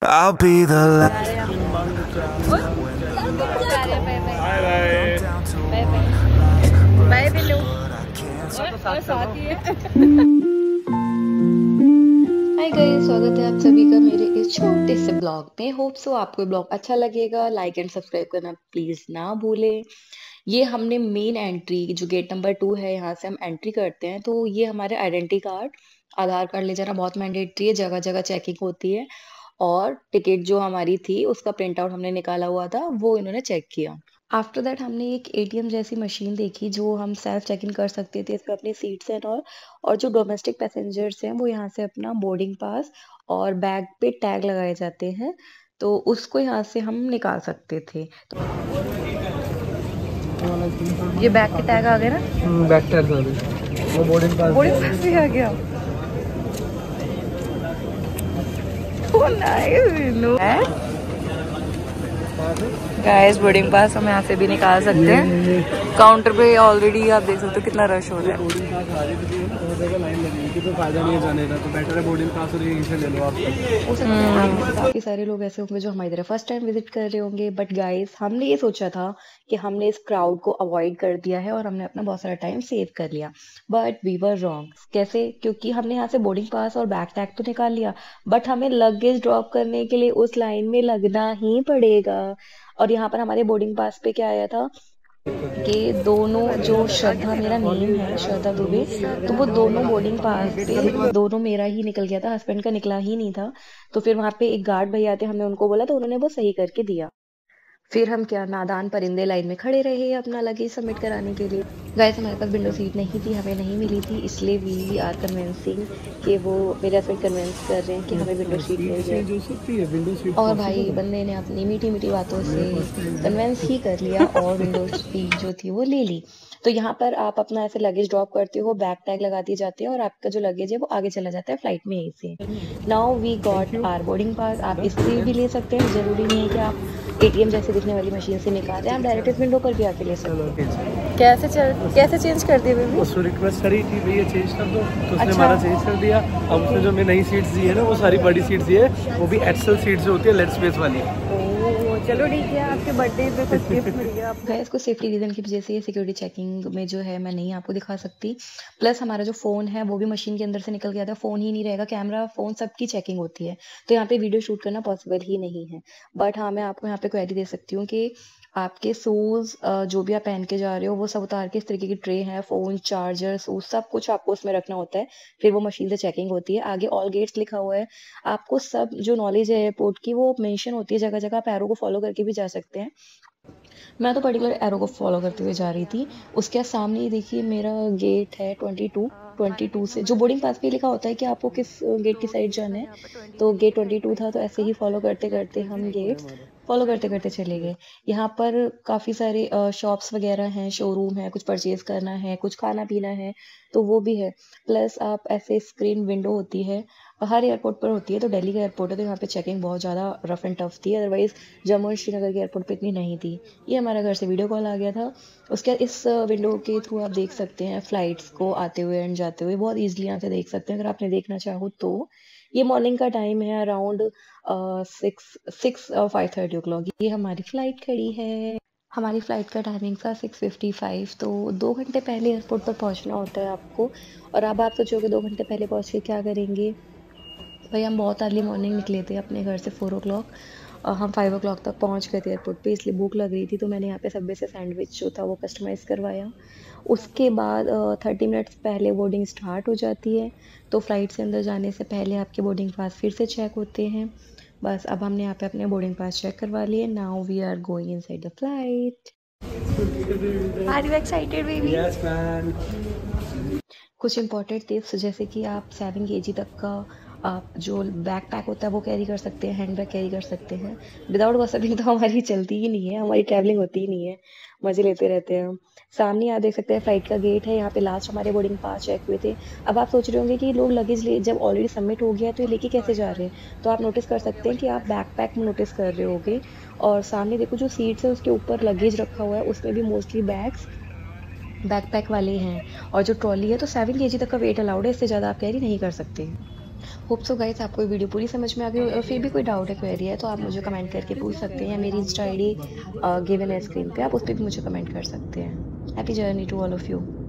I'll be the last. Bye bye bye Billu. और साथ ही है। हाय गाइस, स्वागत है आप सभी का मेरे इस छोटे से ब्लॉग में। होप सो आपको ये ब्लॉग अच्छा लगेगा। लाइक एंड सब्सक्राइब करना प्लीज ना भूलें। ये हमने मेन एंट्री जो गेट नंबर 2 है, यहाँ से हम एंट्री करते हैं। तो ये हमारे आइडेंटिटी कार्ड, आधार कार्ड ले जाना बहुत मैंडेटरी है। जगह जगह चेकिंग होती है और टिकट जो हमारी थी उसका प्रिंट आउट हमने निकाला हुआ था, वो इन्होंने चेक किया। आफ्टर दैट हमने एक एटीएम जैसी मशीन देखी जो हम सेल्फ चेक इन कर सकते थे। इस पर अपनी सीट्स एंड और जो डोमेस्टिक पैसेंजर्स हैं वो यहाँ से अपना बोर्डिंग पास और बैग पे टैग लगाए जाते हैं, तो उसको यहाँ से हम निकाल सकते थे। तो ये बैग के टैग आ गए ना, बैक टैग आ गए। वो बोर्डिंग पास भी आ गया। Oh, nice. Guys, boarding pass हम यहाँ से भी निकाल सकते हैं। काउंटर पे ऑलरेडी आप देख सकते हो कितना रश हो रहा है। बोर्डिंग पास आ रही थी तो जगह लाइन लगी थी, तो फायदा नहीं है जाने का, तो बेटर है बोर्डिंग पास और यहीं से ले लो आप। काफी सारे लोग ऐसे होंगे जो हमारी तरह फर्स्ट टाइम विजिट कर रहे होंगे, बट गाइस हमने ये सोचा था कि हमने इस क्राउड को अवॉइड कर दिया है और हमने अपना बहुत सारा टाइम सेव कर लिया। But we were wrong. कैसे? क्योंकि हमने यहाँ से बोर्डिंग पास और बैग टैग तो निकाल लिया, बट हमें लगेज ड्रॉप करने के लिए उस लाइन में लगना ही पड़ेगा। और यहाँ पर हमारे बोर्डिंग पास पे क्या आया था कि दोनों, जो श्रद्धा मेरा नेम है, श्रद्धा दुबे, तो वो दोनों बोर्डिंग पास पे दोनों मेरा ही निकल गया था, हस्बैंड का निकला ही नहीं था। तो फिर वहां पे एक गार्ड भैया थे, हमने उनको बोला तो उन्होंने वो सही करके दिया। फिर हम क्या नादान परिंदे लाइन में खड़े रहे अपना लगेज सबमिट कराने के लिए। गाइस, हमारे पास विंडो सीट नहीं थी, हमें नहीं मिली थी, इसलिए वी आर कन्विंसिंग कि वो मेरे हस्बैंड कन्विंस कर रहे हैं कि हमें विंडो सीट मिल जाए। और भाई बंदे ने अपनी मीठी मीठी बातों से कन्विंस ही कर लिया और विंडो सीट जो थी वो ले ली। तो यहाँ पर आप अपना ऐसे लगेज ड्रॉप करते हो, बैग टैग लगा दिए जाते हैं और आपका जो लगेज है वो आगे चला जाता है फ्लाइट में यहीं से। Now we got our boarding pass. आप इससे भी ले सकते हैं, जरूरी नहीं है कि आप एटीएम जैसे दिखने वाली मशीन से निकालें, आप डायरेक्ट इस विंडो पर भी आके ले सकते हैं। कैसे चेंज कर दिए बेबी? उसने रिक्वेस्ट करी कि भैया चेंज कर दो, तो उसने अच्छा। हमारा चेंज कर दिया। अब उसने जो हमें नई सीट्स दी है ना, वो सारी बड़ी सीट्स दी है, वो भी एक्सेल सीट्स जो होती है लेग स्पेस वाली। चलो ठीक है, आपके बर्थडे पे कुछ गिफ्ट मिल गया आपको। इसको सेफ्टी रीजन की वजह से सिक्योरिटी चेकिंग में जो है मैं नहीं आपको दिखा सकती। प्लस हमारा जो फोन है वो भी मशीन के अंदर से निकल गया था, फोन ही नहीं रहेगा, कैमरा फोन सबकी चेकिंग होती है, तो यहाँ पे वीडियो शूट करना पॉसिबल ही नहीं है। बट हाँ, मैं आपको यहाँ पे क्वेरी दे सकती हूँ कि आपके शूज जो भी आप पहन के जा रहे हो वो सब उतार के इस तरीके की ट्रे है, फोन, चार्जर, शूज, सब कुछ आपको उसमें रखना होता है। फिर वो मशीन से चेकिंग होती है। आगे ऑल गेट्स लिखा हुआ है, आपको सब जो नॉलेज है एयरपोर्ट की वो मेंशन होती है जगह जगह। आप एरो को फॉलो करके भी जा सकते हैं। मैं तो पर्टिकुलर एरो को फॉलो करते हुए जा रही थी। उसके सामने ही देखिए मेरा गेट है 22 से, जो बोर्डिंग पास पे लिखा होता है कि आपको किस गेट की साइड जाना है, तो गेट 22 था। तो ऐसे ही फॉलो करते करते हम गेट्स फॉलो करते करते चले गए। यहाँ पर काफ़ी सारे शॉप्स वगैरह हैं, शोरूम है, कुछ परचेज करना है, कुछ खाना पीना है तो वो भी है। प्लस आप ऐसे स्क्रीन विंडो होती है, हर एयरपोर्ट पर होती है। तो दिल्ली का एयरपोर्ट है तो यहाँ पे चेकिंग बहुत ज़्यादा रफ एंड टफ थी, अदरवाइज जम्मू एंड श्रीनगर के एयरपोर्ट पे इतनी नहीं थी। ये हमारे घर से वीडियो कॉल आ गया था। उसके बाद इस विंडो के थ्रू आप देख सकते हैं फ्लाइट्स को आते हुए एंड जाते हुए, बहुत ईजिली यहाँ से देख सकते हैं अगर आपने देखना चाहो तो। ये मॉर्निंग का टाइम है, अराउंड 5:30 ओ क्लॉक। ये हमारी फ्लाइट खड़ी है। हमारी फ्लाइट का टाइमिंग था 6:55, तो 2 घंटे पहले एयरपोर्ट पर पहुंचना होता है आपको। और अब आप सोचोगे 2 घंटे पहले पहुंच के क्या करेंगे? भाई हम बहुत अर्ली मॉर्निंग निकले थे अपने घर से 4 o'clock। हम 5 o'clock तक पहुंच गए थे एयरपोर्ट पे, इसलिए भूख लग रही थी तो मैंने यहाँ पे सबवे से सैंडविच जो था वो कस्टमाइज़ करवाया। उसके बाद 30 मिनट्स पहले बोर्डिंग स्टार्ट हो जाती है, तो फ्लाइट से अंदर जाने से पहले आपके बोर्डिंग पास फिर से चेक होते हैं। बस अब हमने यहाँ पे अपने बोर्डिंग पास चेक करवा लिए। Now we are going inside the flight. Are you excited baby? Yes ma'am. कुछ इंपॉर्टेंट टिप्स, जैसे कि आप 7 kg तक का आप जो बैक पैक होता है वो कैरी कर सकते हैं, हैंड बैग कैरी कर सकते हैं। विदाउट गॉसिपिंग तो हमारी चलती ही नहीं है, हमारी ट्रैवलिंग होती ही नहीं है, मज़े लेते रहते हैं हम। सामने आप देख सकते हैं फ्लाइट का गेट है, यहाँ पे लास्ट हमारे बोर्डिंग पास चेक हुए थे। अब आप सोच रहे होंगे कि लोग लगेज ले जब ऑलरेडी सबमिट हो गया तो ये लेके कैसे जा रहे हैं, तो आप नोटिस कर सकते हैं कि आप बैक पैक में नोटिस कर रहे होगे। और सामने देखो जो सीट्स है उसके ऊपर लगेज रखा हुआ है, उसमें भी मोस्टली बैग्स बैकपैक वाले हैं। और जो ट्रॉली है तो 7 kg तक का वेट अलाउड है, इससे ज़्यादा आप कैरी नहीं कर सकते। होप सो गाइस आपको ये वीडियो पूरी समझ में आ गई हो, और फिर भी कोई डाउट है, क्वेरी है, तो आप मुझे कमेंट करके पूछ सकते हैं, या मेरी इंस्टा आईडी गिवन है स्क्रीन पे, आप उस पर भी मुझे कमेंट कर सकते हैं। Happy journey to all of you.